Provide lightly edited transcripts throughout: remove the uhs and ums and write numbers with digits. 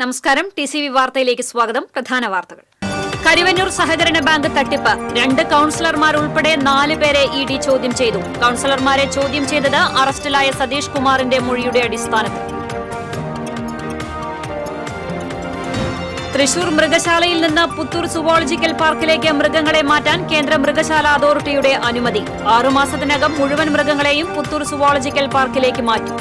നമസ്കാരം. TCV വാർത്തയിലേക്ക് സ്വാഗതം. പ്രധാന വാർത്തകൾ. കരുവന്നൂർ സഹകരണ ബാങ്ക് തട്ടിപ്പ്. 2 കൌൺസിലർമാർ ഉൾപ്പെടെ 4 പേരെ ED ചോദ്യം ചെയ്തു. കൌൺസിലർമാരെ ചോദ്യം ചെയ്തത് അറസ്റ്റിലായ സതീഷ് കുമാറിന്റെ മൊഴിയുടെ അടിസ്ഥാനത്തിൽ. തൃശൂർ മൃഗശാലയിൽ നിന്ന് പുത്തൂർ സുവോളജിക്കൽ പാർക്കിലേക്ക് മൃഗങ്ങളെ മാറ്റാൻ കേന്ദ്ര മൃഗശാല അതോറിറ്റിയുടെ അനുമതി. 6 മാസത്തിനകം മുഴുവൻ മൃഗങ്ങളെയും പുത്തൂർ സുവോളജിക്കൽ പാർക്കിലേക്ക് മാറ്റും.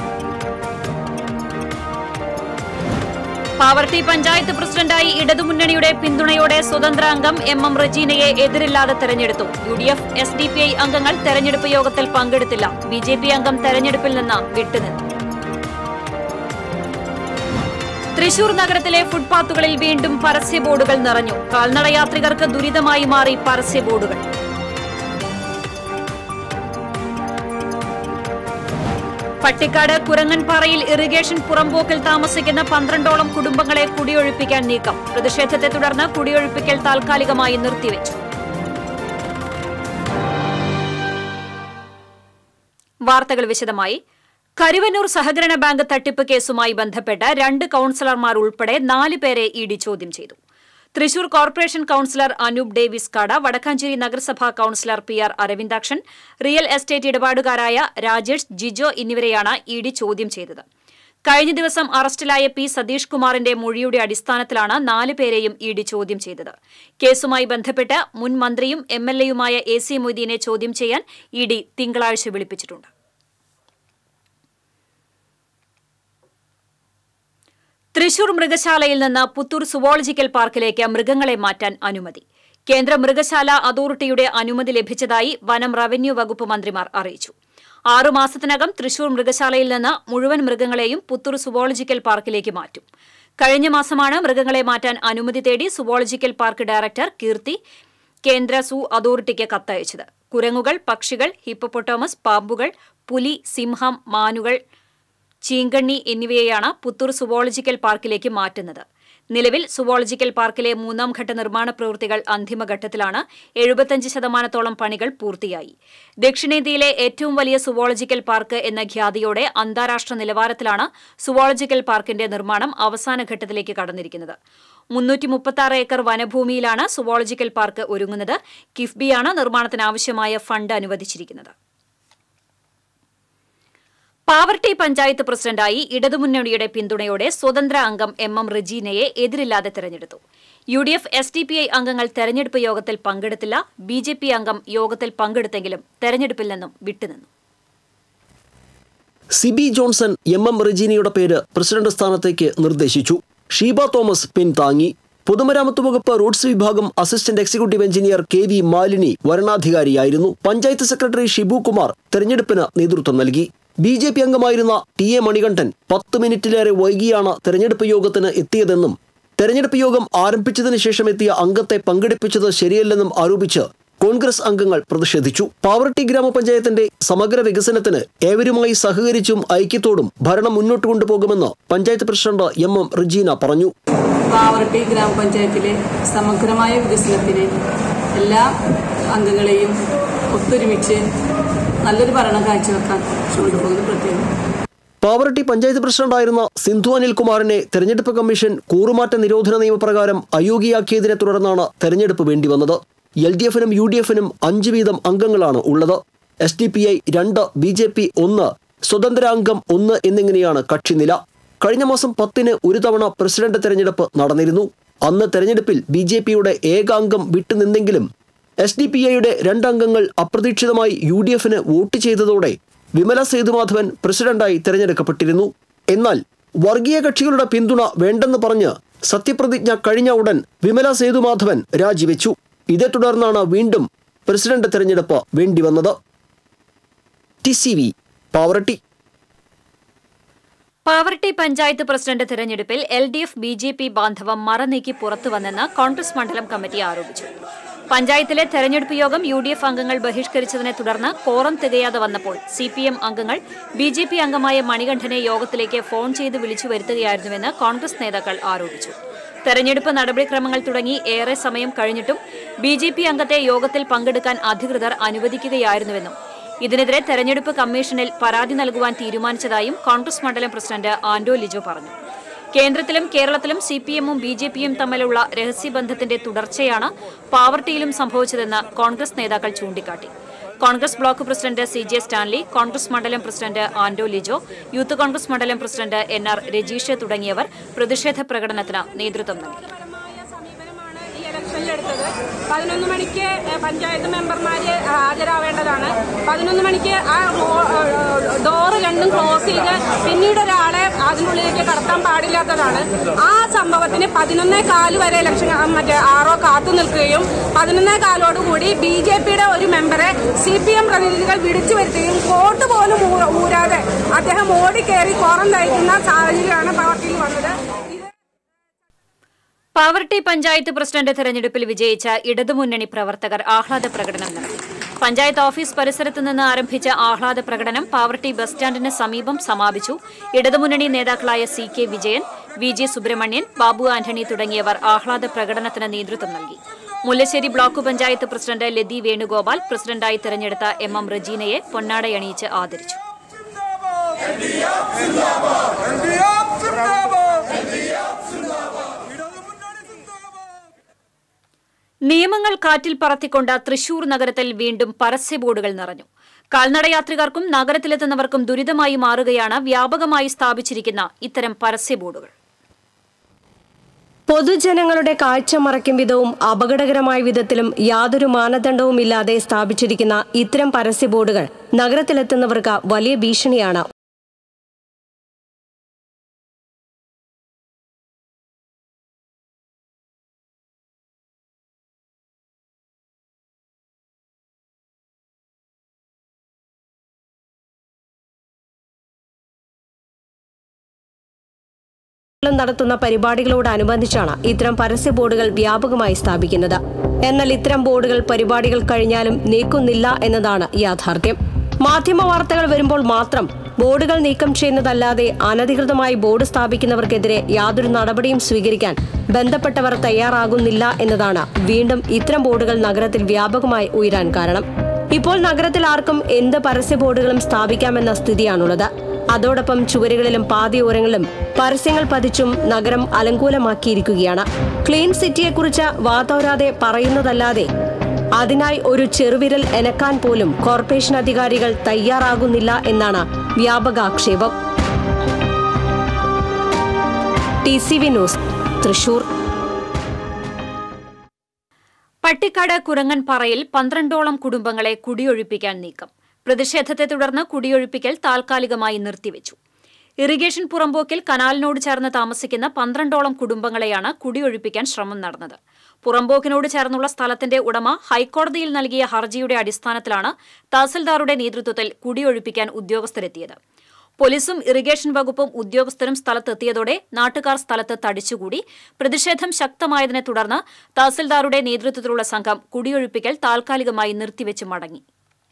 പാവർട്ടി പഞ്ചായത്ത് പ്രസിഡന്റായി ഇടതുമുന്നണിയുടെ പിന്തുണയോടെ സ്വതന്ത്ര അംഗം MM റജീനയെ എതിരില്ലാതെ തെരഞ്ഞെടുത്തു. UDF SDPI അംഗങ്ങൾ തെരഞ്ഞെടുപ്പ് യോഗത്തിൽ പങ്കെടുത്തില്ല. BJP അംഗം തെരഞ്ഞെടുപ്പിൽ നിന്ന് വിട്ടുനിന്നു. തൃശൂർ നഗരത്തിലെ ഫുട്പാത്തുകളിൽ വീണ്ടും പരസ്യ ബോർഡുകൾ നിറഞ്ഞു. കാൽനടയാത്രികർക്ക് ദുരിതമായി മാറി പരസ്യ ബോർഡുകൾ. പട്ടിക്കാട് കുരങ്ങൻപാറയിൽ ഇറിഗേഷൻ പുറമ്പോക്കിൽ താമസിക്കുന്ന 12ഓളം കുടുംബങ്ങളെ കുടിയൊഴിപ്പിക്കാൻ നീക്കം. പ്രതിഷേധത്തെ തുടർന്ന് കുടിയൊഴിപ്പിക്കൽ താൽക്കാലികമായി നിർത്തിവെച്ചു. വാർത്തകൾ വിശദമായി. കരുവന്നൂർ സഹകരണ ബാങ്ക് തട്ടിപ്പ് കേസുമായി ബന്ധപ്പെട്ട് 2 കൌൺസിലർമാർ ഉൾപ്പെടെ 4 പേരെ ED ചോദ്യം ചെയ്തു. Thrissur corporation councillor Anoop Davis കാട, വടക്കാഞ്ചേരി നഗരസഭാ councillor PR Aravindakshan, real estate ഇടപാടുകാരായ രാജേഷ്, ജിജോ എന്നിവരെയാണ് ED ചോദ്യം ചെയ്തത്. കഴിഞ്ഞ ദിവസം അറസ്റ്റിലായ P സതീഷ് കുമാറിന്റെ മൊഴിയുടെ അടിസ്ഥാനത്തിലാണ് 4 പേരെയും ED ചോദ്യം ചെയ്തത്. കേസുമായി ബന്ധപ്പെട്ട് മുൻ മന്ത്രിയും MLAയുമായ AC മൊയ്തീനെ ചോദ്യം ചെയ്യാൻ ED തിങ്കളാഴ്ച വിളിപ്പിച്ചിട്ടുണ്ട്. തൃശൂർ മൃഗശാലയിൽ നിന്ന് പുത്തൂർ സുവോളജിക്കൽ പാർക്കിലേക്ക് മൃഗങ്ങളെ മാറ്റാൻ അനുമതി. കേന്ദ്ര മൃഗശാല അതോറിറ്റിയുടെ അനുമതി ലഭിച്ചതായി വനം റവന്യൂ വകുപ്പ് മന്ത്രിമാർ അറിയിച്ചു. 6 മാസത്തിനകം തൃശൂർ മൃഗശാലയിൽ നിന്ന് മുഴുവൻ മൃഗങ്ങളെയും പുത്തൂർ സുവോളജിക്കൽ പാർക്കിലേക്ക് മാറ്റും. കഴിഞ്ഞ മാസമാണ് മൃഗങ്ങളെ മാറ്റാൻ അനുമതി തേടി സുവോളജിക്കൽ പാർക്ക് ഡയറക്ടർ കീർത്തി കേന്ദ്ര സൂ അതോറിറ്റിക്ക് കത്തയച്ചത്. കുരങ്ങുകൾ, പക്ഷികൾ, ഹിപ്പോപ്പൊട്ടാമസ്, പാമ്പുകൾ, പുലി, സിംഹം, മാനുകൾ, ചീങ്കണ്ണി എന്നിവയെയാണ് പുത്തൂർ സുവോളജിക്കൽ പാർക്കിലേക്ക് മാറ്റുന്നത്. നിലവിൽ സുവോളജിക്കൽ പാർക്കിലെ 3ാം ഘട്ട നിർമ്മാണ പ്രവൃത്തികൾ അന്തിമഘട്ടത്തിലാണ്. 75% പണികൾ പൂർത്തിയായി. ദക്ഷിണേന്ത്യയിലെ ഏറ്റവും വലിയ സുവോളജിക്കൽ പാർക്ക് എന്ന ഖ്യാതിയോടെ അന്താരാഷ്ട്ര നിലവാരത്തിലാണ് സുവോളജിക്കൽ പാർക്കിന്റെ നിർമ്മാണം അവസാന ഘട്ടത്തിലേക്ക് കടന്നിരിക്കുന്നത്. 336 ഏക്കർ വനഭൂമിയിലാണ് സുവോളജിക്കൽ പാർക്ക് ഒരുങ്ങുന്നത്. കിഫ്ബിയാണ് നിർമ്മാണത്തിനാവശ്യമായ ഫണ്ട് അനുവദിച്ചിരിക്കുന്നത്. പാവർട്ടി പഞ്ചായത്ത് പ്രസിഡന്റായി ഇടതുമുന്നണിയുടെ പിന്തുണയോടെ സ്വതന്ത്ര അംഗം MM റജീനയെ എതിരില്ലാതെ തെരഞ്ഞെടുത്തു. UDF SDPI അംഗങ്ങൾ തെരഞ്ഞെടുപ്പ് യോഗത്തിൽ പങ്കെടുത്തില്ല. BJP അംഗം യോഗത്തിൽ പങ്കെടുത്തെങ്കിലും തെരഞ്ഞെടുപ്പിൽ നിന്നും വിട്ടുനിന്നു. സിബി ജോൺസൺ MM റജീനയുടെ പേര് പ്രസിഡന്റ് സ്ഥാനത്തേക്ക് നിർദ്ദേശിച്ചു. ഷീബ തോമസ് പിൻതാങ്ങി. പൊതുമരാമത്ത് വകുപ്പ് റൂട്ട്സ് വിഭാഗം assistant executive engineer KV Malini വരണാധികാരിയായിരുന്നു. പഞ്ചായത്ത് സെക്രട്ടറി ഷിബു കുമാർ തെരഞ്ഞെടുപ്പിന് നേതൃത്വം നൽകി. BJP അംഗമായിരുന്ന TA മണികണ്ഠൻ 10 മിനിറ്റിലേറെ വൈകിയാണ് തെരഞ്ഞെടുപ്പ് യോഗത്തിന് എത്തിയതെന്നും തെരഞ്ഞെടുപ്പ് യോഗം ആരംഭിച്ചതിന് ശേഷം എത്തിയ അംഗത്തെ പങ്കെടുപ്പിച്ചത് ശരിയല്ലെന്നും ആരോപിച്ച് കോൺഗ്രസ് അംഗങ്ങൾ പ്രതിഷേധിച്ചു. പാവർട്ടി ഗ്രാമപഞ്ചായത്തിന്റെ സമഗ്ര വികസനത്തിന് ഏവരുമായി സഹകരിച്ചും ഐക്യത്തോടും ഭരണം മുന്നോട്ട് കൊണ്ടുപോകുമെന്ന് പഞ്ചായത്ത് പ്രസിഡന്റ് MM റജീന പറഞ്ഞു. പാവർട്ടി ഗ്രാമപഞ്ചായത്തിലെ സമഗ്രമായ വികസനത്തിന് എല്ലാ അംഗങ്ങളെയും ഒത്തൊരുമിച്ച് നല്ലൊരു ഭരണം കാഴ്ചവെക്കാൻ കൊണ്ടുപോകുന്നത് പ്രത്യേകം. പാവർട്ടി പഞ്ചായത്ത് പ്രസിഡന്റായിരുന്ന സിന്ധു അനിൽകുമാറിനെ തെരഞ്ഞെടുപ്പ് കമ്മീഷൻ കൂറുമാറ്റ നിരോധന നിയമപ്രകാരം അയോഗ്യയാക്കിയതിനെ തുടർന്നാണ് തെരഞ്ഞെടുപ്പ് വേണ്ടിവന്നത്. LDF-നും UDF-നും 5 വീതം അംഗങ്ങളാണ് ഉള്ളത്. SDPI 2, BJP 1, സ്വതന്ത്ര അംഗം 1 എന്നിങ്ങനെയാണ് കക്ഷിനില. കഴിഞ്ഞ മാസം 10-ന് ഒരു തവണ പ്രസിഡന്റ് തെരഞ്ഞെടുപ്പ് നടന്നിരുന്നു. അന്ന് തെരഞ്ഞെടുപ്പിൽ BJPയുടെ ഏക അംഗം വിട്ടുനിന്നെങ്കിലും SDPIയുടെ 2 അംഗങ്ങൾ അപ്രതീക്ഷിതമായി UDF-ന് വോട്ട് ചെയ്തതോടെ വിമല സേതുമാധവൻ പ്രസിഡന്റായി തെരഞ്ഞെടുക്കപ്പെട്ടിരുന്നു. എന്നാൽ വർഗീയ കക്ഷികളുടെ പിന്തുണ വേണ്ടെന്ന് പറഞ്ഞ് സത്യപ്രതിജ്ഞ കഴിഞ്ഞ ഉടൻ വിമല സേതുമാധവൻ രാജിവെച്ചു. ഇതേ തുടർന്നാണ് വീണ്ടും പ്രസിഡന്റ് തെരഞ്ഞെടുപ്പ് വേണ്ടിവന്നത്. TCV പാവർട്ടി. പാവർട്ടി പഞ്ചായത്ത് പ്രസിഡന്റ് തെരഞ്ഞെടുപ്പിൽ LDF BJP ബാന്ധവം മറനീക്കി പുറത്തുവന്നെന്ന് കോൺഗ്രസ് മണ്ഡലം കമ്മിറ്റി ആരോപിച്ചു. പഞ്ചായത്തിലെ തെരഞ്ഞെടുപ്പ് യോഗം UDF അംഗങ്ങൾ ബഹിഷ്കരിച്ചതിനെ തുടർന്ന് കോറം തികയാതെ വന്നപ്പോൾ CPM അംഗങ്ങൾ BJP അംഗമായ മണികണ്ഠനെ യോഗത്തിലേക്ക് ഫോൺ ചെയ്ത് വിളിച്ചു വരുത്തുകയായിരുന്നുവെന്ന് കോൺഗ്രസ് നേതാക്കൾ ആരോപിച്ചു. തെരഞ്ഞെടുപ്പ് നടപടിക്രമങ്ങൾ തുടങ്ങി ഏറെ സമയം കഴിഞ്ഞിട്ടും BJP അംഗത്തെ യോഗത്തിൽ പങ്കെടുക്കാൻ അധികൃതർ അനുവദിക്കുകയായിരുന്നുവെന്നും ഇതിനെതിരെ തെരഞ്ഞെടുപ്പ് കമ്മീഷനിൽ പരാതി നൽകുവാൻ തീരുമാനിച്ചതായും കോൺഗ്രസ് മണ്ഡലം പ്രസിഡന്റ് ആന്റോ ലിജോ പറഞ്ഞു. കേന്ദ്രത്തിലും കേരളത്തിലും സിപിഎമ്മും ബിജെപിയും തമ്മിലുള്ള രഹസ്യബന്ധത്തിന്റെ തുടർച്ചയാണ് പാവർട്ടിയിലും സംഭവിച്ചതെന്ന് കോൺഗ്രസ് നേതാക്കൾ ചൂണ്ടിക്കാട്ടി. Congress block president CJ Stanley, Congress മണ്ഡലം president Anto Lijo, youth Congress മണ്ഡലം പ്രസിഡന്റ് NR രജീഷ് തുടങ്ങിയവർ പ്രതിഷേധ പ്രകടനത്തിന് നേതൃത്വം നൽകി. 11 മണിക്ക് പഞ്ചായത്ത് മെമ്പർമാര് ഹാജരാവേണ്ടതാണ്. 11 മണിക്ക് ആ ഡോറ് രണ്ടും ക്ലോസ് ചെയ്ത് പിന്നീട് ഒരാളെ അതിനുള്ളിലേക്ക് കടത്താൻ പാടില്ലാത്തതാണ്. ആ സംഭവത്തിന് 11:15 വരെ ഇലക്ഷൻ RO കാത്തു നിൽക്കുകയും 11:15 BJPയുടെ ഒരു മെമ്പറെ CPM പ്രതിനിധികൾ വിളിച്ചു വരുത്തുകയും കോട്ട് പോലും ഊരാതെ അദ്ദേഹം ഓടിക്കേറി കോറം തയ്ക്കുന്ന സാഹചര്യമാണ് പാർട്ടിയിൽ വന്നത്. പാവർട്ടി പഞ്ചായത്ത് പ്രസിഡന്റ് തെരഞ്ഞെടുപ്പിൽ വിജയിച്ച ഇടതുമുന്നണി പ്രവർത്തകർ ആഹ്ലാദ പ്രകടനം നടത്തി. പഞ്ചായത്ത് ഓഫീസ് പരിസരത്ത് നിന്ന് ആരംഭിച്ച ആഹ്ലാദ പ്രകടനം പാവർട്ടി ബസ് സ്റ്റാൻഡിന് സമീപം സമാപിച്ചു. ഇടതുമുന്നണി നേതാക്കളായ CK വിജയൻ, VG സുബ്രഹ്മണ്യൻ, ബാബു ആന്റണി തുടങ്ങിയവർ ആഹ്ലാദ പ്രകടനത്തിന് നേതൃത്വം നൽകി. മുല്ലശ്ശേരി ബ്ലോക്ക് പഞ്ചായത്ത് പ്രസിഡന്റ് ലതി വേണുഗോപാൽ പ്രസിഡന്റായി തെരഞ്ഞെടുത്ത MM റജീനയെ പൊന്നാടയണിയിച്ച് ആദരിച്ചു. നിയമങ്ങൾ കാറ്റിൽ പറത്തിക്കൊണ്ട തൃശൂർ നഗരത്തിൽ വീണ്ടും പരസ്യ ബോർഡുകൾ നിറഞ്ഞു. കാൽനടയാത്രികർക്കും നഗരത്തിലെത്തുന്നവർക്കും ദുരിതമായി മാറുകയാണ് വ്യാപകമായി സ്ഥാപിച്ചിരിക്കുന്ന ഇത്തരം പരസ്യ ബോർഡുകൾ. പൊതുജനങ്ങളുടെ കാഴ്ച മറയ്ക്കും വിധവും അപകടകരമായ വിധത്തിലും യാതൊരു മാനദണ്ഡവുമില്ലാതെ സ്ഥാപിച്ചിരിക്കുന്ന ഇത്തരം പരസ്യ ബോർഡുകൾ നഗരത്തിലെത്തുന്നവർക്ക് വലിയ ഭീഷണിയാണ്. നടത്തുന്ന പരിപാടികളോടനുബന്ധിച്ചാണ് ഇത്തരം പരസ്യ ബോർഡുകൾ വ്യാപകമായി സ്ഥാപിക്കുന്നത്. എന്നാൽ ഇത്തരം ബോർഡുകൾ പരിപാടികൾ കഴിഞ്ഞാലും നീക്കുന്നില്ല എന്നതാണ് യാഥാർത്ഥ്യം. മാധ്യമ വാർത്തകൾ വരുമ്പോൾ മാത്രം ബോർഡുകൾ നീക്കം ചെയ്യുന്നതല്ലാതെ അനധികൃതമായി ബോർഡ് സ്ഥാപിക്കുന്നവർക്കെതിരെ യാതൊരു നടപടിയും സ്വീകരിക്കാൻ ബന്ധപ്പെട്ടവർ തയ്യാറാകുന്നില്ല എന്നതാണ് വീണ്ടും ഇത്തരം ബോർഡുകൾ നഗരത്തിൽ വ്യാപകമായി ഉയരാൻ കാരണം. ഇപ്പോൾ നഗരത്തിൽ ആർക്കും എന്ത് പരസ്യ ബോർഡുകളും സ്ഥാപിക്കാമെന്ന സ്ഥിതിയാണുള്ളത്. അതോടൊപ്പം ചുവരുകളിലും പാതയോരങ്ങളിലും പരസ്യങ്ങൾ പതിച്ചും നഗരം അലങ്കോലമാക്കിയിരിക്കുകയാണ്. ക്ലീൻ സിറ്റിയെക്കുറിച്ച് വാതോരാതെ പറയുന്നതല്ലാതെ അതിനായി ഒരു ചെറുവിരൽ എനക്കാൻ പോലും കോർപ്പറേഷൻ അധികാരികൾ തയ്യാറാകുന്നില്ല എന്നാണ് വ്യാപക ആക്ഷേപം. TCV news, Thrissur. പട്ടിക്കാട് കുരങ്ങൻപാറയിൽ 12ഓളം കുടുംബങ്ങളെ കുടിയൊഴിപ്പിക്കാൻ നീക്കം. പ്രതിഷേധത്തെ തുടർന്ന് കുടിയൊഴിപ്പിക്കൽ താൽക്കാലികമായി നിർത്തിവെച്ചു. ഇറിഗേഷൻ പുറമ്പോക്കിൽ കനാലിനോട് ചേർന്ന് താമസിക്കുന്ന 12ഓളം കുടുംബങ്ങളെയാണ് കുടിയൊഴിപ്പിക്കാൻ ശ്രമം നടന്നത്. പുറമ്പോക്കിനോട് ചേർന്നുള്ള സ്ഥലത്തിന്റെ ഉടമ ഹൈക്കോടതിയിൽ നൽകിയ ഹർജിയുടെ അടിസ്ഥാനത്തിലാണ് തഹസിൽദാറുടെ നേതൃത്വത്തിൽ കുടിയൊഴിപ്പിക്കാൻ ഉദ്യോഗസ്ഥരെത്തിയത്. പോലീസും ഇറിഗേഷൻ വകുപ്പും ഉദ്യോഗസ്ഥരും സ്ഥലത്തെത്തിയതോടെ നാട്ടുകാർ സ്ഥലത്ത് തടിച്ചുകൂടി. പ്രതിഷേധം ശക്തമായതിനെ തുടർന്ന് തഹസിൽദാറുടെ നേതൃത്വത്തിലുള്ള സംഘം കുടിയൊഴിപ്പിക്കൽ താൽക്കാലികമായി നിർത്തിവെച്ച് മടങ്ങി.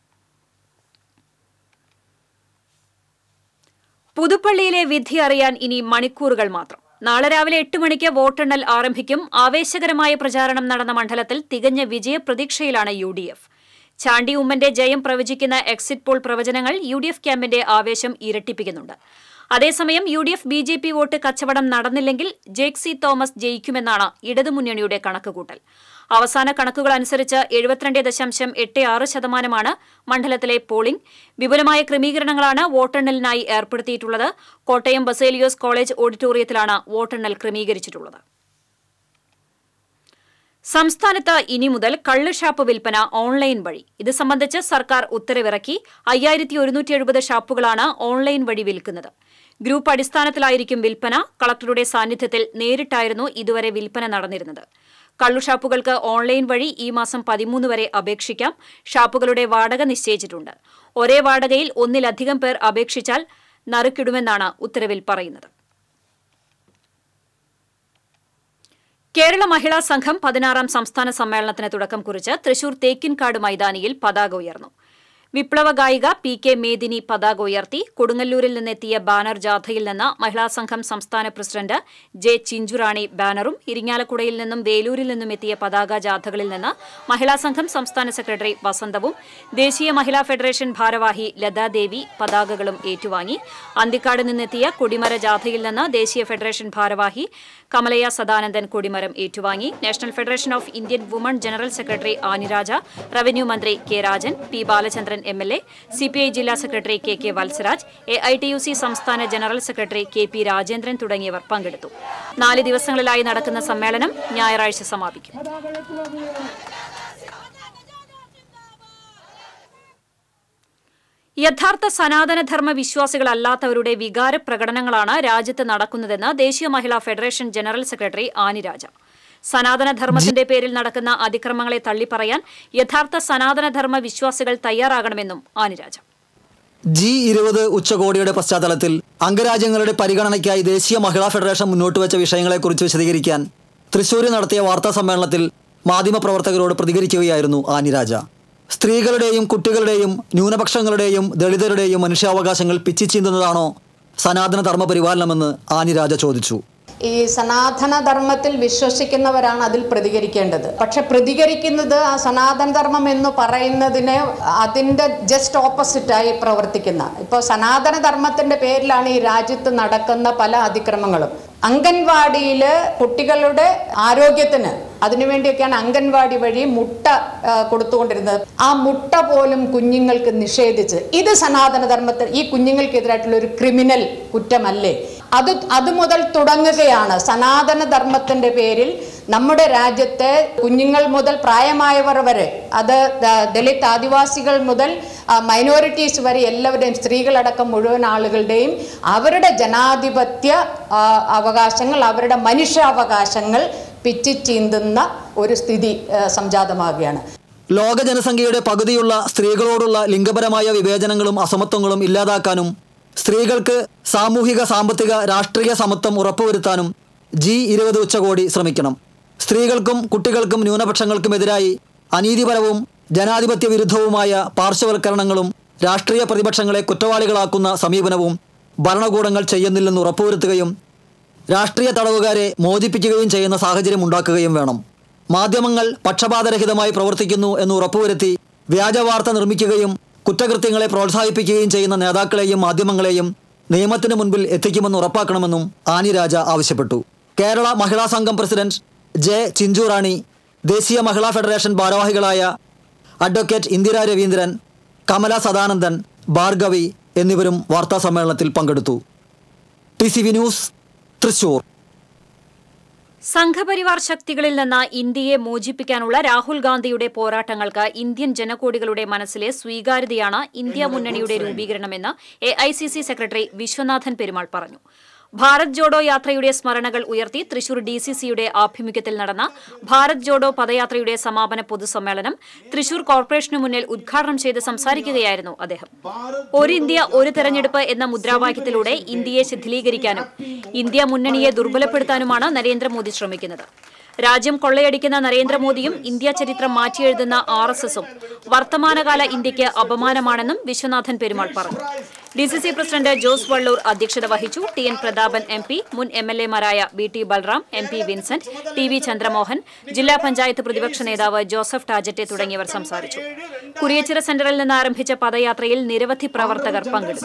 പുതുപ്പള്ളിയിലെ വിധി അറിയാൻ ഇനി മണിക്കൂറുകൾ മാത്രം. നാളെ രാവിലെ 8 മണിക്ക് വോട്ടെണ്ണൽ ആരംഭിക്കും. ആവേശകരമായ പ്രചാരണം നടന്ന മണ്ഡലത്തിൽ തികഞ്ഞ വിജയപ്രതീക്ഷയിലാണ് UDF. ചാണ്ടി ഉമ്മന്റെ ജയം പ്രവചിക്കുന്ന എക്സിറ്റ് പോൾ പ്രവചനങ്ങൾ UDF ക്യാമ്പിന്റെ ആവേശം ഇരട്ടിപ്പിക്കുന്നുണ്ട്. അതേസമയം UDF BJP വോട്ട് കച്ചവടം നടന്നില്ലെങ്കിൽ ജേക്ക് സി തോമസ് ജയിക്കുമെന്നാണ് ഇടതുമുന്നണിയുടെ കണക്കുകൂട്ടൽ. അവസാന കണക്കുകൾ അനുസരിച്ച് 72.86% മണ്ഡലത്തിലെ പോളിംഗ്. വിപുലമായ ക്രമീകരണങ്ങളാണ് വോട്ടെണ്ണലിനായി ഏർപ്പെടുത്തിയിട്ടുള്ളത്. കോട്ടയം ബസേലിയോസ് കോളേജ് ഓഡിറ്റോറിയത്തിലാണ് വോട്ടെണ്ണൽ ക്രമീകരിച്ചിട്ടുള്ളത്. സംസ്ഥാനത്ത് ഇനി മുതൽ കള്ളുഷാപ്പ് വിൽപ്പന ഓൺലൈൻ വഴി. ഇത് സംബന്ധിച്ച് സർക്കാർ ഉത്തരവിറക്കി. 5170 ഷാപ്പുകളാണ് ഓൺലൈൻ വഴി വിൽക്കുന്നത്. ഗ്രൂപ്പ് അടിസ്ഥാനത്തിലായിരിക്കും വിൽപ്പന. കളക്ടറുടെ സാന്നിധ്യത്തിൽ നേരിട്ടായിരുന്നു ഇതുവരെ വിൽപ്പന നടന്നിരുന്നത്. കള്ളുഷാപ്പുകൾക്ക് ഓൺലൈൻ വഴി ഈ മാസം 13 വരെ അപേക്ഷിക്കാം. ഷാപ്പുകളുടെ വാടക നിശ്ചയിച്ചിട്ടുണ്ട്. ഒരേ വാടകയിൽ ഒന്നിലധികം പേർ അപേക്ഷിച്ചാൽ നറുക്കിടുമെന്നാണ് ഉത്തരവിൽ പറയുന്നത്. കേരള മഹിളാ സംഘം 16ാം സംസ്ഥാന സമ്മേളനത്തിന് തുടക്കം കുറിച്ച് തൃശൂർ തേക്കിൻകാട് മൈതാനിയിൽ പതാക ഉയർന്നു. വിപ്ലവ ഗായിക PK മേദിനി പതാക ഉയർത്തി. കൊടുങ്ങല്ലൂരിൽ നിന്നെത്തിയ ബാനർ ജാഥയിൽ നിന്ന് മഹിളാ സംഘം സംസ്ഥാന പ്രസിഡന്റ് J. ചിഞ്ചുറാണി ബാനറും ഇരിങ്ങാലക്കുടയിൽ നിന്നും വേലൂരിൽ നിന്നും എത്തിയ പതാക ജാഥകളിൽ നിന്ന് മഹിളാ സംഘം സംസ്ഥാന സെക്രട്ടറി വസന്തവും ദേശീയ മഹിളാ ഫെഡറേഷൻ ഭാരവാഹി ലതാദേവി പതാകകളും ഏറ്റുവാങ്ങി. അന്തിക്കാട് നിന്നെത്തിയ കൊടിമര ജാഥയിൽ നിന്ന് ദേശീയ ഫെഡറേഷൻ ഭാരവാഹി കമലയ സദാനന്ദൻ കൊടിമരം ഏറ്റുവാങ്ങി. National federation of Indian women general secretary Annie Raja, revenue മന്ത്രി K. Rajan, P. Balachandran MLA, CPI ജില്ലാ സെക്രട്ടറി KK വത്സരാജ്, AITUC സംസ്ഥാന ജനറൽ സെക്രട്ടറി KP രാജേന്ദ്രൻ തുടങ്ങിയവർ പങ്കെടുത്തു. 4 ദിവസങ്ങളിലായി നടക്കുന്ന സമ്മേളനം ഞായറാഴ്ച സമാപിക്കും. യഥാർത്ഥ സനാതനധർമ്മ വിശ്വാസികളല്ലാത്തവരുടെ വികാര പ്രകടനങ്ങളാണ് രാജ്യത്ത് നടക്കുന്നതെന്ന് ദേശീയ മഹിളാ ഫെഡറേഷൻ ജനറൽ സെക്രട്ടറി ആനിരാജ. സനാതനധർമ്മത്തിന്റെ പേരിൽ നടക്കുന്ന അതിക്രമങ്ങളെ തള്ളിപ്പറയാൻ യഥാർത്ഥ സനാതനധർമ്മ വിശ്വാസികൾ തയ്യാറാകണമെന്നും ആനിരാജ. G20 ഉച്ചകോടിയുടെ പശ്ചാത്തലത്തിൽ അംഗരാജ്യങ്ങളുടെ പരിഗണനയ്ക്കായി ദേശീയ മഹിളാ ഫെഡറേഷൻ മുന്നോട്ടുവച്ച വിഷയങ്ങളെക്കുറിച്ച് വിശദീകരിക്കാൻ തൃശ്ശൂരിൽ നടത്തിയ വാർത്താ സമ്മേളനത്തിൽ മാധ്യമപ്രവർത്തകരോട് പ്രതികരിക്കുകയായിരുന്നു ആനിരാജ. സ്ത്രീകളുടെയും കുട്ടികളുടെയും ന്യൂനപക്ഷങ്ങളുടെയും ദളിതരുടെയും മനുഷ്യാവകാശങ്ങൾ പിച്ചിച്ചീന്തുന്നതാണോ സനാതന ധർമ്മ പരിപാലനമെന്ന് ആനിരാജ ചോദിച്ചു. ഈ സനാതനധർമ്മത്തിൽ വിശ്വസിക്കുന്നവരാണ് അതിൽ പ്രതികരിക്കേണ്ടത്. പക്ഷെ പ്രതികരിക്കുന്നത് ആ സനാതനധർമ്മം എന്ന് പറയുന്നതിന് അതിൻ്റെ ജസ്റ്റ് ഓപ്പോസിറ്റായി പ്രവർത്തിക്കുന്ന, ഇപ്പോൾ സനാതനധർമ്മത്തിൻ്റെ പേരിലാണ് ഈ രാജ്യത്ത് നടക്കുന്ന പല അതിക്രമങ്ങളും. അംഗൻവാടിയിൽ കുട്ടികളുടെ ആരോഗ്യത്തിന് അതിനുവേണ്ടിയൊക്കെയാണ് അംഗൻവാടി വഴി മുട്ട കൊടുത്തുകൊണ്ടിരുന്നത്. ആ മുട്ട പോലും കുഞ്ഞുങ്ങൾക്ക് നിഷേധിച്ച്, ഇത് സനാതനധർമ്മത്തിൽ ഈ കുഞ്ഞുങ്ങൾക്കെതിരായിട്ടുള്ള ഒരു ക്രിമിനൽ കുറ്റമല്ലേ? അത് മുതൽ തുടങ്ങുകയാണ്. സനാതനധർമ്മത്തിൻ്റെ പേരിൽ നമ്മുടെ രാജ്യത്തെ കുഞ്ഞുങ്ങൾ മുതൽ പ്രായമായവർ വരെ, അത് ദളിത് ആദിവാസികൾ മുതൽ മൈനോറിറ്റീസ് വരെ എല്ലാവരുടെയും, സ്ത്രീകളടക്കം മുഴുവൻ ആളുകളുടെയും അവരുടെ ജനാധിപത്യ അവകാശങ്ങൾ, അവരുടെ മനുഷ്യാവകാശങ്ങൾ പിച്ചിച്ചീന്തുന്ന ഒരു സ്ഥിതി സംജാതമാകുകയാണ്. ലോക ജനസംഖ്യയുടെ പകുതിയുള്ള സ്ത്രീകളോടുള്ള ലിംഗപരമായ വിവേചനങ്ങളും അസമത്വങ്ങളും ഇല്ലാതാക്കാനും സ്ത്രീകൾക്ക് സാമൂഹിക, സാമ്പത്തിക, രാഷ്ട്രീയ സമത്വം ഉറപ്പുവരുത്താനും G20 ഉച്ചകോടി ശ്രമിക്കണം. സ്ത്രീകൾക്കും കുട്ടികൾക്കും ന്യൂനപക്ഷങ്ങൾക്കുമെതിരായി അനീതിപരവും ജനാധിപത്യ വിരുദ്ധവുമായ പാർശ്വവൽക്കരണങ്ങളും രാഷ്ട്രീയ പ്രതിപക്ഷങ്ങളെ കുറ്റവാളികളാക്കുന്ന സമീപനവും ഭരണകൂടങ്ങൾ ചെയ്യുന്നില്ലെന്ന് ഉറപ്പുവരുത്തുകയും രാഷ്ട്രീയ തടവുകാരെ മോചിപ്പിക്കുകയും ചെയ്യുന്ന സാഹചര്യം ഉണ്ടാക്കുകയും വേണം. മാധ്യമങ്ങൾ പക്ഷപാതരഹിതമായി പ്രവർത്തിക്കുന്നു എന്ന് ഉറപ്പുവരുത്തി വ്യാജവാർത്ത നിർമ്മിക്കുകയും കുറ്റകൃത്യങ്ങളെ പ്രോത്സാഹിപ്പിക്കുകയും ചെയ്യുന്ന നേതാക്കളെയും മാധ്യമങ്ങളെയും നിയമത്തിന് മുൻപിൽ എത്തിക്കുമെന്ന് ഉറപ്പാക്കണമെന്നും ആനിരാജ ആവശ്യപ്പെട്ടു. കേരള മഹിളാ സംഘം പ്രസിഡന്റ് J. ചിഞ്ചുറാണി, ദേശീയ മഹിളാ ഫെഡറേഷൻ ഭാരവാഹികളായ അഡ്വക്കേറ്റ് ഇന്ദിര രവീന്ദ്രൻ, കമല സദാനന്ദൻ, ഭാർഗവി എന്നിവരും വാർത്താ സമ്മേളനത്തിൽ പങ്കെടുത്തു. TCV news, Thrissur. സംഘപരിവാർ ശക്തികളിൽ നിന്ന് ഇന്ത്യയെ മോചിപ്പിക്കാനുള്ള രാഹുൽ ഗാന്ധിയുടെ പോരാട്ടങ്ങൾക്ക് ഇന്ത്യൻ ജനകോടികളുടെ മനസ്സിലെ സ്വീകാര്യതയാണ് ഇന്ത്യ മുന്നണിയുടെ രൂപീകരണമെന്ന് AICC സെക്രട്ടറി വിശ്വനാഥൻ പെരുമാൾ പറഞ്ഞു. ഭാരത് ജോഡോ യാത്രയുടെ സ്മരണകൾ ഉയർത്തി തൃശൂർ DCCയുടെ ആഭിമുഖ്യത്തിൽ നടന്ന ഭാരത് ജോഡോ പദയാത്രയുടെ സമാപന പൊതുസമ്മേളനം തൃശൂർ കോർപ്പറേഷനു മുന്നിൽ ഉദ്ഘാടനം ചെയ്ത് സംസാരിക്കുകയായിരുന്നു അദ്ദേഹം. ഒരു ഇന്ത്യ ഒരു തെരഞ്ഞെടുപ്പ് എന്ന മുദ്രാവാക്യത്തിലൂടെ ഇന്ത്യയെ ശിഥിലീകരിക്കാനും ഇന്ത്യ മുന്നണിയെ ദുർബലപ്പെടുത്താനുമാണ് നരേന്ദ്രമോദി ശ്രമിക്കുന്നത്. രാജ്യം കൊള്ളയടിക്കുന്ന നരേന്ദ്രമോദിയും ഇന്ത്യ ചരിത്രം മാറ്റിയെഴുതുന്ന RSSും വർത്തമാനകാല ഇന്ത്യയ്ക്ക് അപമാനമാണെന്നും വിശ്വനാഥൻ പെരുമാൾ പറഞ്ഞു. DCC പ്രസിഡന്റ് ജോസ് വള്ളൂർ അധ്യക്ഷത വഹിച്ചു. TN പ്രതാപൻ MP, മുൻ MLAമാരായ BT Balram, MP Vincent, TV Chandramohan, ജില്ലാ പഞ്ചായത്ത് പ്രതിപക്ഷ നേതാവ് ജോസഫ് ടാജറ്റെ തുടങ്ങിയവർ സംസാരിച്ചു. കുരിയച്ചിറ സെന്ററിൽ നിന്ന് ആരംഭിച്ച പദയാത്രയിൽ നിരവധി പ്രവർത്തകർ പങ്കെടുത്തു.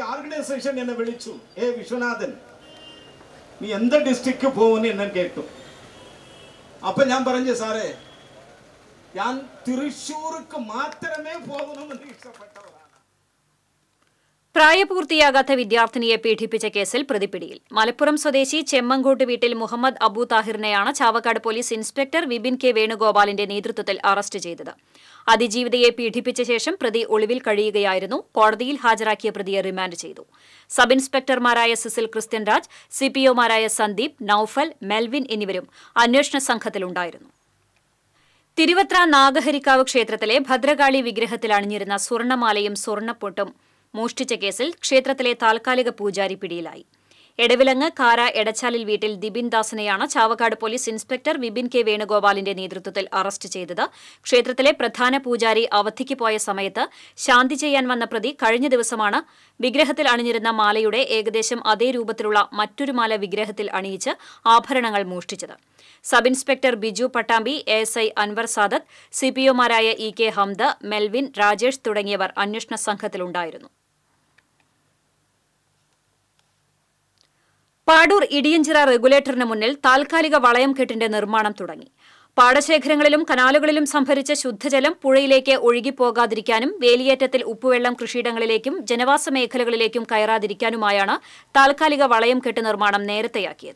അപ്പൊ ഞാൻ പറഞ്ഞു, സാറേ ഞാൻ തൃശ്ശൂർക്ക് മാത്രമേ പോകണമെന്ന് ഇഷ്ടപ്പെട്ടവരാണ്. പ്രായപൂർത്തിയാകാത്ത വിദ്യാർത്ഥിനിയെ പീഡിപ്പിച്ച കേസിൽ പ്രതിപിടിയിൽ. മലപ്പുറം സ്വദേശി ചെമ്മങ്കോട്ട് വീട്ടിൽ മുഹമ്മദ് അബു താഹിറിനെയാണ് Chavakkad police inspector Vipin K. വേണുഗോപാലിന്റെ നേതൃത്വത്തിൽ അറസ്റ്റ് ചെയ്തത്. അതിജീവിതയെ പീഡിപ്പിച്ച ശേഷം പ്രതി ഒളിവിൽ കഴിയുകയായിരുന്നു. കോടതിയിൽ ഹാജരാക്കിയ പ്രതിയെ റിമാൻഡ് ചെയ്തു. സബ് ഇൻസ്പെക്ടർമാരായ സിസിൽ ക്രിസ്ത്യൻ രാജ്, CPOമാരായ സന്ദീപ്, നൌഫൽ, മെൽവിൻ എന്നിവരും അന്വേഷണ സംഘത്തിലുണ്ടായിരുന്നു. തിരുവത്ര നാഗഹരിക്കാവ് ക്ഷേത്രത്തിലെ ഭദ്രകാളി വിഗ്രഹത്തിൽ അണിഞ്ഞിരുന്ന സ്വർണ്ണമാലയും സ്വർണ്ണപ്പൊട്ടും മോഷ്ടിച്ച കേസിൽ ക്ഷേത്രത്തിലെ താൽക്കാലിക പൂജാരി പിടിയിലായി. എടവിലങ്ങ് കാര എടച്ചാലിൽ വീട്ടിൽ ദിബിൻ ദാസിനെയാണ് Chavakkad police inspector Vipin K വേണുഗോപാലിന്റെ നേതൃത്വത്തിൽ അറസ്റ്റ് ചെയ്തത്. ക്ഷേത്രത്തിലെ പ്രധാന പൂജാരി അവധിക്ക് പോയ സമയത്ത് ശാന്തി ചെയ്യാൻ വന്ന പ്രതി കഴിഞ്ഞ ദിവസമാണ് വിഗ്രഹത്തിൽ അണിഞ്ഞിരുന്ന മാലയുടെ ഏകദേശം അതേ രൂപത്തിലുള്ള മറ്റൊരു മാല വിഗ്രഹത്തിൽ അണിയിച്ച് ആഭരണങ്ങൾ മോഷ്ടിച്ചത്. Sub inspector Biju Pattambi, ASI Anwar Sadath, സിപിഒമാരായ E K Hamda, Melvin, Rajesh തുടങ്ങിയവർ അന്വേഷണ സംഘത്തിലുണ്ടായിരുന്നു. പാടൂർ ഇടിയഞ്ചിറ റെഗുലേറ്ററിന് മുന്നിൽ താൽക്കാലിക വളയം കെട്ടിന്റെ നിർമ്മാണം തുടങ്ങി. പാടശേഖരങ്ങളിലും കനാലുകളിലും സംഭരിച്ച ശുദ്ധജലം പുഴയിലേക്ക് ഒഴുകിപ്പോകാതിരിക്കാനും വേലിയേറ്റത്തിൽ ഉപ്പുവെള്ളം കൃഷിയിടങ്ങളിലേക്കും ജനവാസ മേഖലകളിലേക്കും കയറാതിരിക്കാനുമായാണ് താൽക്കാലിക വളയം കെട്ട് നിർമ്മാണം നേരത്തെയാക്കിയത്.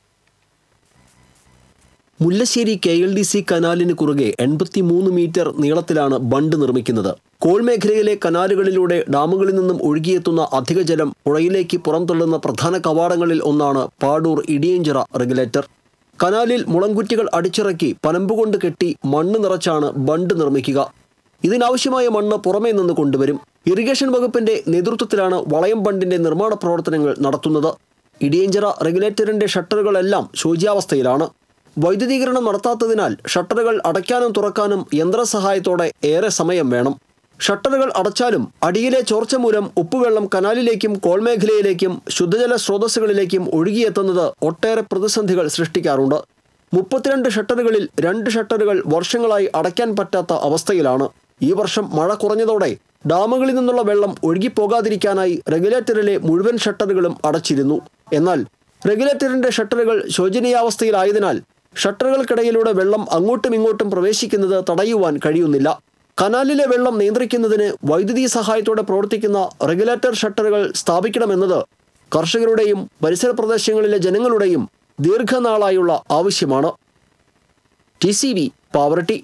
മുല്ലശ്ശേരി KLDC കനാലിന് കുറുകെ 83 മീറ്റർ നീളത്തിലാണ് ബണ്ട് നിർമ്മിക്കുന്നത്. കോൾ മേഖലയിലെ കനാലുകളിലൂടെ ഡാമുകളിൽ നിന്നും ഒഴുകിയെത്തുന്ന അധിക ജലം പുഴയിലേക്ക് പുറംതള്ളുന്ന പ്രധാന കവാടങ്ങളിൽ ഒന്നാണ് പാടൂർ ഇടിയഞ്ചിറ റെഗുലേറ്റർ. കനാലിൽ മുളങ്കുറ്റികൾ അടിച്ചിറക്കി പനമ്പുകൊണ്ട് കെട്ടി മണ്ണ് നിറച്ചാണ് ബണ്ട് നിർമ്മിക്കുക. ഇതിനാവശ്യമായ മണ്ണ് പുറമേ നിന്ന് കൊണ്ടുവരും. ഇറിഗേഷൻ വകുപ്പിന്റെ നേതൃത്വത്തിലാണ് വളയം ബണ്ടിന്റെ നിർമ്മാണ പ്രവർത്തനങ്ങൾ നടത്തുന്നത്. ഇടിയഞ്ചിറ റെഗുലേറ്ററിന്റെ ഷട്ടറുകളെല്ലാം ശോച്യാവസ്ഥയിലാണ്. വൈദ്യുതീകരണം നടത്താത്തതിനാൽ ഷട്ടറുകൾ അടയ്ക്കാനും തുറക്കാനും യന്ത്രസഹായത്തോടെ ഏറെ സമയം വേണം. ഷട്ടറുകൾ അടച്ചാലും അടിയിലെ ചോർച്ച മൂലം ഉപ്പുവെള്ളം കനാലിലേക്കും കോൾമേഖലയിലേക്കും ശുദ്ധജല സ്രോതസ്സുകളിലേക്കും ഒഴുകിയെത്തുന്നത് ഒട്ടേറെ പ്രതിസന്ധികൾ സൃഷ്ടിക്കാറുണ്ട്. 32 ഷട്ടറുകളിൽ 2 ഷട്ടറുകൾ വർഷങ്ങളായി അടയ്ക്കാൻ പറ്റാത്ത അവസ്ഥയിലാണ്. ഈ വർഷം മഴ കുറഞ്ഞതോടെ ഡാമുകളിൽ നിന്നുള്ള വെള്ളം ഒഴുകിപ്പോകാതിരിക്കാനായി റെഗുലേറ്ററിലെ മുഴുവൻ ഷട്ടറുകളും അടച്ചിരുന്നു. എന്നാൽ റെഗുലേറ്ററിന്റെ ഷട്ടറുകൾ ശോചനീയാവസ്ഥയിലായതിനാൽ ഷട്ടറുകൾക്കിടയിലൂടെ വെള്ളം അങ്ങോട്ടും ഇങ്ങോട്ടും പ്രവേശിക്കുന്നത് തടയുവാൻ കഴിയുന്നില്ല. കനാലിലെ വെള്ളം നിയന്ത്രിക്കുന്നതിന് വൈദ്യുതി സഹായത്തോടെ പ്രവർത്തിക്കുന്ന റെഗുലേറ്റർ ഷട്ടറുകൾ സ്ഥാപിക്കണമെന്നത് കർഷകരുടെയും പരിസര പ്രദേശങ്ങളിലെ ജനങ്ങളുടെയും ദീർഘനാളായുള്ള ആവശ്യമാണ്. TCV പാവറട്ടി.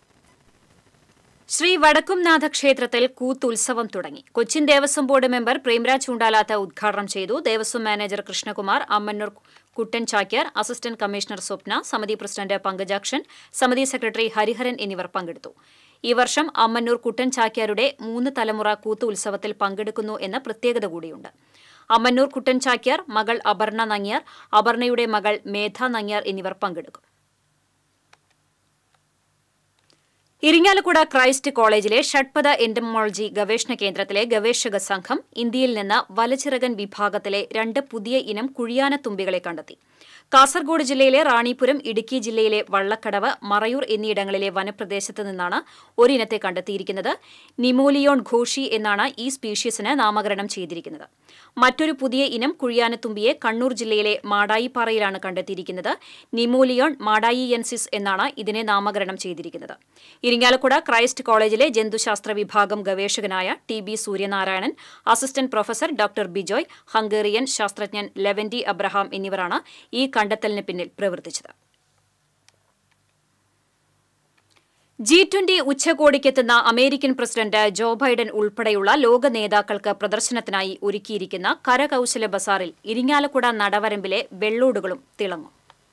ശ്രീ വടക്കുംനാഥ ക്ഷേത്രത്തിൽ കൂത്തുത്സവം തുടങ്ങി. കൊച്ചിൻ ദേവസ്വം ബോർഡ് മെമ്പർ പ്രേംരാജ് ചൂണ്ടാലാത്ത ഉദ്ഘാടനം ചെയ്തു. Devaswom manager Krishnakumar, Ammannur Kuttan Chakyar, assistant commissioner Swapna, സമിതി പ്രസിഡന്റ് പങ്കജാക്ഷൻ, സമിതി സെക്രട്ടറി ഹരിഹരൻ എന്നിവർ പങ്കെടുത്തു. ഈ വർഷം അമ്മന്നൂർ കുട്ടൻ ചാക്യാരുടെ 3 തലമുറ കൂത്ത് ഉത്സവത്തിൽ പങ്കെടുക്കുന്നു എന്ന പ്രത്യേകത കൂടിയുണ്ട്. അമ്മന്നൂർ കുട്ടൻ ചാക്യാർ, മകൾ അപർണ നങ്ങ്യാർ, അപർണയുടെ മകൾ മേധ നങ്ങ്യാർ എന്നിവർ പങ്കെടുക്കും. ഇരിങ്ങാലക്കുട ക്രൈസ്റ്റ് കോളേജിലെ ഷഡ്പദ എന്റമോളജി ഗവേഷണ കേന്ദ്രത്തിലെ ഗവേഷക സംഘം ഇന്ത്യയിൽ നിന്ന് വലച്ചിറകൻ വിഭാഗത്തിലെ 2 പുതിയ ഇനം കുഴിയാനത്തുമ്പികളെ കണ്ടെത്തി. കാസർഗോഡ് ജില്ലയിലെ റാണിപുരം, ഇടുക്കി ജില്ലയിലെ വള്ളക്കടവ്, മറയൂർ എന്നിയിടങ്ങളിലെ വനപ്രദേശത്ത് നിന്നാണ് ഒരിനത്തെ കണ്ടെത്തിയിരിക്കുന്നത്. നിമോലിയോൺ ഘോഷി എന്നാണ് ഈ സ്പീഷീസിന് നാമകരണം ചെയ്തിരിക്കുന്നത്. മറ്റൊരു പുതിയ ഇനം കുഴിയാനത്തുമ്പിയെ കണ്ണൂർ ജില്ലയിലെ മാടായിപ്പാറയിലാണ് കണ്ടെത്തിയിരിക്കുന്നത്. നിമോലിയോൺ മാടായിയൻസിസ് എന്നാണ് ഇതിനെ നാമകരണം ചെയ്തിരിക്കുന്നത്. ഇരിങ്ങാലക്കുട ക്രൈസ്റ്റ് കോളേജിലെ ജന്തുശാസ്ത്ര വിഭാഗം ഗവേഷകനായ TB Suryanarayanan, assistant professor doctor Bijoy, Hungarian ശാസ്ത്രജ്ഞൻ ലെവന്റി അബ്രഹാം എന്നിവരാണ് ഈ കണ്ടെത്തലിന് പിന്നിൽ പ്രവർത്തിച്ചത്. G20 ഉച്ചകോടിക്കെത്തുന്ന അമേരിക്കൻ പ്രസിഡന്റ് ജോ ബൈഡൻ ഉൾപ്പെടെയുള്ള ലോക നേതാക്കൾക്ക് പ്രദർശനത്തിനായി ഒരുക്കിയിരിക്കുന്ന കരകൌശല ബസാറിൽ ഇരിങ്ങാലക്കുട നടവരമ്പിലെ വെള്ളോടുകളും തിളങ്ങും.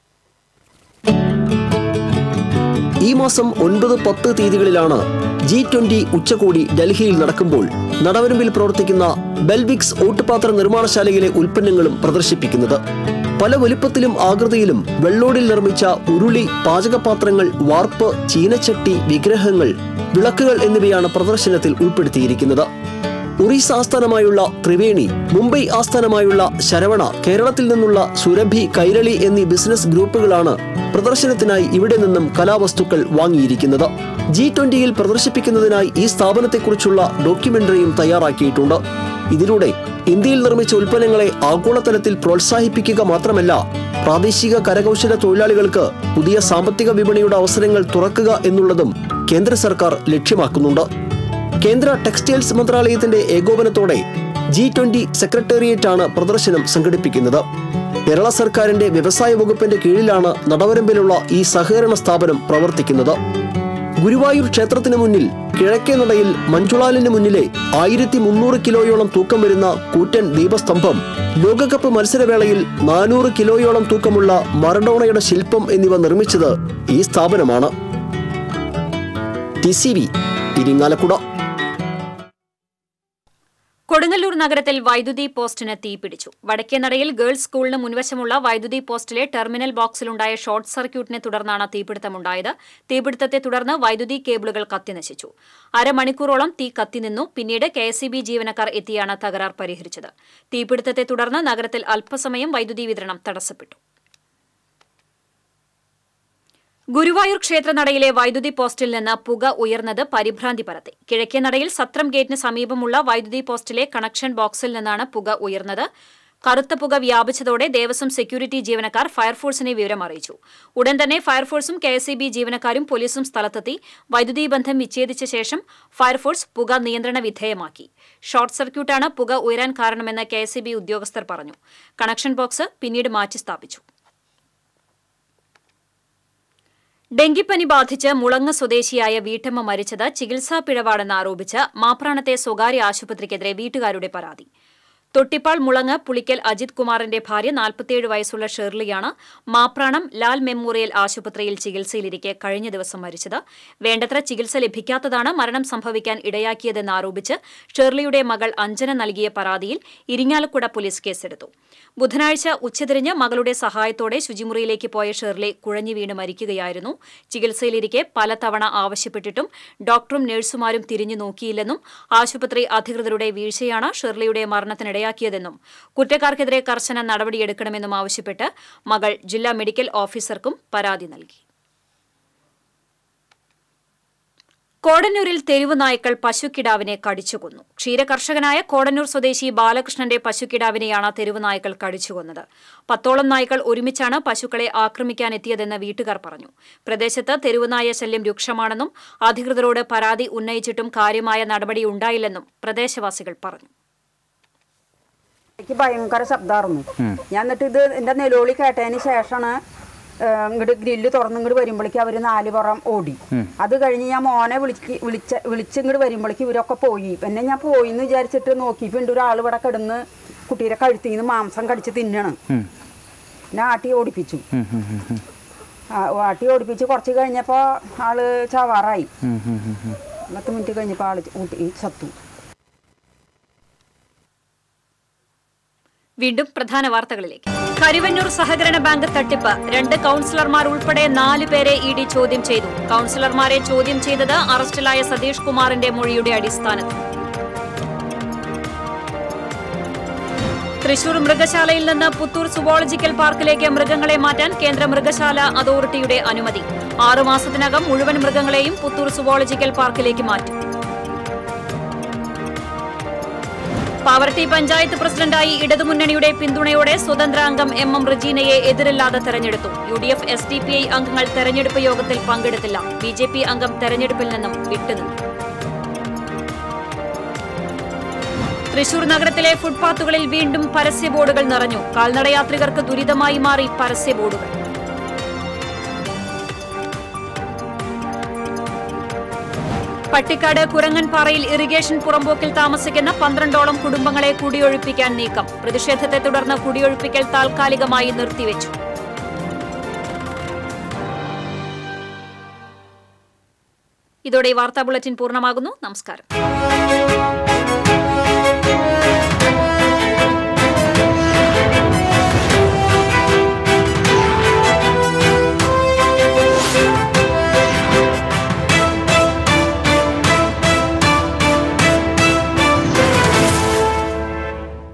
ഈ മാസം 9, 10 തീയതികളിലാണ് G20 ഉച്ചകോടി ഡൽഹിയിൽ നടക്കുമ്പോൾ നടവരമ്പിൽ പ്രവർത്തിക്കുന്ന ബെൽവിക്സ് ഓട്ടുപാത്ര നിർമ്മാണശാലയിലെ ഉൽപ്പന്നങ്ങളും പ്രദർശിപ്പിക്കുന്നത്. പല വലിപ്പത്തിലും ആകൃതിയിലും വെള്ളോടിൽ നിർമ്മിച്ച ഉരുളി, പാചകപാത്രങ്ങൾ, വാർപ്പ്, ചീനച്ചട്ടി, വിഗ്രഹങ്ങൾ, വിളക്കുകൾ എന്നിവയാണ് പ്രദർശനത്തിൽ ഉൾപ്പെടുത്തിയിരിക്കുന്നത്. ഒറീസ ആസ്ഥാനമായുള്ള ത്രിവേണി, മുംബൈ ആസ്ഥാനമായുള്ള ശരവണ, കേരളത്തിൽ നിന്നുള്ള സുരഭി, കൈരളി എന്നീ ബിസിനസ് ഗ്രൂപ്പുകളാണ് പ്രദർശനത്തിനായി ഇവിടെ നിന്നും കലാവസ്തുക്കൾ വാങ്ങിയിരിക്കുന്നത്. G20യിൽ പ്രദർശിപ്പിക്കുന്നതിനായി ഈ സ്ഥാപനത്തെക്കുറിച്ചുള്ള ഡോക്യുമെന്ററിയും തയ്യാറാക്കിയിട്ടുണ്ട്. ഇതിലൂടെ ഇന്ത്യയിൽ നിർമ്മിച്ച ഉൽപ്പന്നങ്ങളെ ആഗോളതലത്തിൽ പ്രോത്സാഹിപ്പിക്കുക മാത്രമല്ല, പ്രാദേശിക കരകൗശല തൊഴിലാളികൾക്ക് പുതിയ സാമ്പത്തിക വിപണിയുടെ അവസരങ്ങൾ തുറക്കുക എന്നുള്ളതും കേന്ദ്ര സർക്കാർ ലക്ഷ്യമാക്കുന്നുണ്ട്. കേന്ദ്ര ടെക്സ്റ്റൈൽസ് മന്ത്രാലയത്തിന്റെ ഏകോപനത്തോടെ G20 സെക്രട്ടേറിയറ്റാണ് പ്രദർശനം സംഘടിപ്പിക്കുന്നത്. കേരള സർക്കാരിന്റെ വ്യവസായ വകുപ്പിന്റെ കീഴിലാണ് നടവരമ്പിലുള്ള ഈ സഹകരണ സ്ഥാപനം പ്രവർത്തിക്കുന്നത്. ഗുരുവായൂർ ക്ഷേത്രത്തിന് മുന്നിൽ കിഴക്കേ നടയിൽ മഞ്ജുളാലിന് മുന്നിലെ 1300 കിലോയോളം തൂക്കം വരുന്ന കൂറ്റൻ ദീപസ്തംഭം, ലോകകപ്പ് മത്സരവേളയിൽ 400 കിലോയോളം തൂക്കമുള്ള മറഡോണയുടെ ശില്പം എന്നിവ നിർമ്മിച്ചത് ഈ സ്ഥാപനമാണ്. TCV ഇരിങ്ങാലക്കുട. കൊടുങ്ങല്ലൂർ നഗരത്തിൽ വൈദ്യുതി പോസ്റ്റിന് തീപിടിച്ചു. വടക്കേനടയിൽ ഗേൾസ് സ്കൂളിന് മുൻവശമുള്ള വൈദ്യുതി പോസ്റ്റിലെ ടെർമിനൽ ബോക്സിലുണ്ടായ ഷോർട്ട് സർക്യൂട്ടിനെ തുടർന്നാണ് തീപിടുത്തമുണ്ടായത്. തീപിടുത്തത്തെ തുടർന്ന് വൈദ്യുതി കേബിളുകൾ കത്തിനശിച്ചു. അരമണിക്കൂറോളം തീ കത്തിനിന്നു. പിന്നീട് KSEB ജീവനക്കാർ എത്തിയാണ് തകരാർ പരിഹരിച്ചത്. തീപിടുത്തത്തെ തുടർന്ന് നഗരത്തിൽ അല്പസമയം വൈദ്യുതി വിതരണം തടസ്സപ്പെട്ടു. ഗുരുവായൂർ ക്ഷേത്രനടയിലെ വൈദ്യുതി പോസ്റ്റിൽ നിന്ന് പുക ഉയർന്നത് പരിഭ്രാന്തി പരത്തി. കിഴക്കേ നടയിൽ സത്രം ഗേറ്റിന് സമീപമുള്ള വൈദ്യുതി പോസ്റ്റിലെ കണക്ഷൻ ബോക്സിൽ നിന്നാണ് പുക ഉയർന്നത്. കറുത്ത പുക വ്യാപിച്ചതോടെ ദേവസ്വം സെക്യൂരിറ്റി ജീവനക്കാർ ഫയർഫോഴ്സിനെ വിവരം അറിയിച്ചു. ഉടൻ തന്നെ ഫയർഫോഴ്സും KSEB ജീവനക്കാരും പോലീസും സ്ഥലത്തെത്തി വൈദ്യുതി ബന്ധം വിച്ഛേദിച്ച ശേഷം ഫയർഫോഴ്സ് പുക നിയന്ത്രണ വിധേയമാക്കി. ഷോർട്ട് സർക്യൂട്ടാണ് പുക ഉയരാൻ കാരണമെന്ന് KSEB ഉദ്യോഗസ്ഥർ പറഞ്ഞു. കണക്ഷൻ ബോക്സ് പിന്നീട് മാറ്റിസ്ഥാപിച്ചു. ഡെങ്കിപ്പനി ബാധിച്ച് മുളങ്ങ് സ്വദേശിയായ വീട്ടമ്മ മരിച്ചത് ചികിത്സാ പിഴവാണെന്ന് ആരോപിച്ച് മാപ്രാണത്തെ സ്വകാര്യ ആശുപത്രിക്കെതിരെ വീട്ടുകാരുടെ പരാതി. തൊട്ടിപ്പാൾ മുളങ്ങ് പുളിക്കൽ അജിത് കുമാറിന്റെ ഭാര്യ 47 വയസ്സുള്ള ഷെർലിയാണ് മാപ്രാണം ലാൽ മെമ്മോറിയൽ ആശുപത്രിയിൽ ചികിത്സയിലിരിക്കെ കഴിഞ്ഞ ദിവസം മരിച്ചത്. വേണ്ടത്ര ചികിത്സ ലഭിക്കാത്തതാണ് മരണം സംഭവിക്കാൻ ഇടയാക്കിയതെന്ന് ആരോപിച്ച് ഷെർലിയുടെ മകൾ അഞ്ജന നൽകിയ പരാതിയിൽ ഇരിങ്ങാലക്കുട പോലീസ് കേസെടുത്തു. ബുധനാഴ്ച ഉച്ചതിരിഞ്ഞ് മകളുടെ സഹായത്തോടെ ശുചിമുറിയിലേക്ക് പോയ ഷെർലി കുഴഞ്ഞു വീണ് മരിക്കുകയായിരുന്നു. ചികിത്സയിലിരിക്കെ പലതവണ ആവശ്യപ്പെട്ടിട്ടും ഡോക്ടറും നഴ്സുമാരും തിരിഞ്ഞു നോക്കിയില്ലെന്നും ആശുപത്രി അധികൃതരുടെ വീഴ്ചയാണ് ഷെർലിയുടെ മരണത്തിനിടയാക്കിയതെന്നും കുറ്റക്കാർക്കെതിരെ കർശന നടപടിയെടുക്കണമെന്നും ആവശ്യപ്പെട്ട് മകൾ ജില്ലാ മെഡിക്കൽ ഓഫീസർക്കും പരാതി നൽകി. കോടന്നൂരിൽ തെരുവ് നായ്ക്കൾ പശുക്കിടാവിനെ കടിച്ചുകൊന്നു. ക്ഷീരകർഷകനായ കോടന്നൂർ സ്വദേശി ബാലകൃഷ്ണന്റെ പശുക്കിടാവിനെയാണ് തെരുവ് നായ്ക്കൾ കടിച്ചുകൊന്നത്. 10ഓളം നായ്ക്കൾ ഒരുമിച്ചാണ് പശുക്കളെ ആക്രമിക്കാനെത്തിയതെന്ന് വീട്ടുകാർ പറഞ്ഞു. പ്രദേശത്ത് തെരുവുനായ ശല്യം രൂക്ഷമാണെന്നും അധികൃതരോട് പരാതി ഉന്നയിച്ചിട്ടും കാര്യമായ നടപടിയുണ്ടായില്ലെന്നും പ്രദേശവാസികൾ പറഞ്ഞു. എനിക്ക് ഭയങ്കര ശബ്ദമായിരുന്നു. ഞാൻ എന്നിട്ട് ഇത് എന്റെ നിലവിളി കേട്ടതിന് ശേഷമാണ് ഇങ്ങോട്ട് ഗ്രില്ല് തുറന്ന് ഇങ്ങോട്ട് വരുമ്പോഴേക്കും അവർ 4 പുറം ഓടി. അത് കഴിഞ്ഞ് ഞാൻ മോനെ വിളിച്ചിങ്ങോട്ട് വരുമ്പോഴേക്കും ഇവരൊക്കെ പോയി. പിന്നെ ഞാൻ പോയി എന്ന് വിചാരിച്ചിട്ട് നോക്കിയപ്പോൾ ഉണ്ട് ഒരാൾ ഇവിടെ കിടന്ന് കുട്ടിയുടെ കഴുത്തിൽ നിന്ന് മാംസം കടിച്ച് തിന്നണം. പിന്നെ ആട്ടി ഓടിപ്പിച്ചു. ആട്ടി ഓടിപ്പിച്ച് കുറച്ച് കഴിഞ്ഞപ്പോൾ ആള് ചാവാറായി. 10 മിനിറ്റ് കഴിഞ്ഞപ്പോൾ ആള് ചത്തു. വീണ്ടും പ്രധാന വാർത്തകളിലേക്ക്. കരുവന്നൂർ സഹകരണ ബാങ്ക് തട്ടിപ്പ്. 2 കൌൺസിലർമാർ ഉൾപ്പെടെ 4 പേരെ ED ചോദ്യം ചെയ്തു. കൌൺസിലർമാരെ ചോദ്യം ചെയ്തത് അറസ്റ്റിലായ സതീഷ് കുമാറിന്റെ മൊഴിയുടെ അടിസ്ഥാനത്തിൽ. തൃശൂർ മൃഗശാലയിൽ നിന്ന് പുത്തൂർ സുവോളജിക്കൽ പാർക്കിലേക്ക് മൃഗങ്ങളെ മാറ്റാൻ കേന്ദ്ര മൃഗശാല അതോറിറ്റിയുടെ അനുമതി. 6 മാസത്തിനകം മുഴുവൻ മൃഗങ്ങളെയും പുത്തൂർ സുവോളജിക്കൽ പാർക്കിലേക്ക് മാറ്റും. പാവർട്ടി പഞ്ചായത്ത് പ്രസിഡന്റായി ഇടതുമുന്നണിയുടെ പിന്തുണയോടെ സ്വതന്ത്ര അംഗം MM റജീനയെ എതിരില്ലാതെ തെരഞ്ഞെടുത്തു. UDF SDPI അംഗങ്ങൾ തെരഞ്ഞെടുപ്പ് യോഗത്തിൽ പങ്കെടുത്തില്ല. BJP അംഗം തെരഞ്ഞെടുപ്പിൽ നിന്നും വിട്ടുനിന്നു. തൃശൂർ നഗരത്തിലെ ഫുട്പാത്തുകളിൽ വീണ്ടും പരസ്യ ബോർഡുകൾ നിറഞ്ഞു. കാൽനടയാത്രികർക്ക് ദുരിതമായി മാറി പരസ്യ ബോർഡുകൾ. പട്ടിക്കാട് കുരങ്ങൻപാറയിൽ ഇറിഗേഷൻ പുറമ്പോക്കിൽ താമസിക്കുന്ന 12ഓളം കുടുംബങ്ങളെ കുടിയൊഴിപ്പിക്കാൻ നീക്കം. പ്രതിഷേധത്തെ തുടർന്ന് കുടിയൊഴിപ്പിക്കൽ താൽക്കാലികമായി നിർത്തിവെച്ചു. ഇതോടെ വാർത്താ ബുള്ളറ്റിൻ പൂർണ്ണമാകുന്നു. നമസ്കാരം.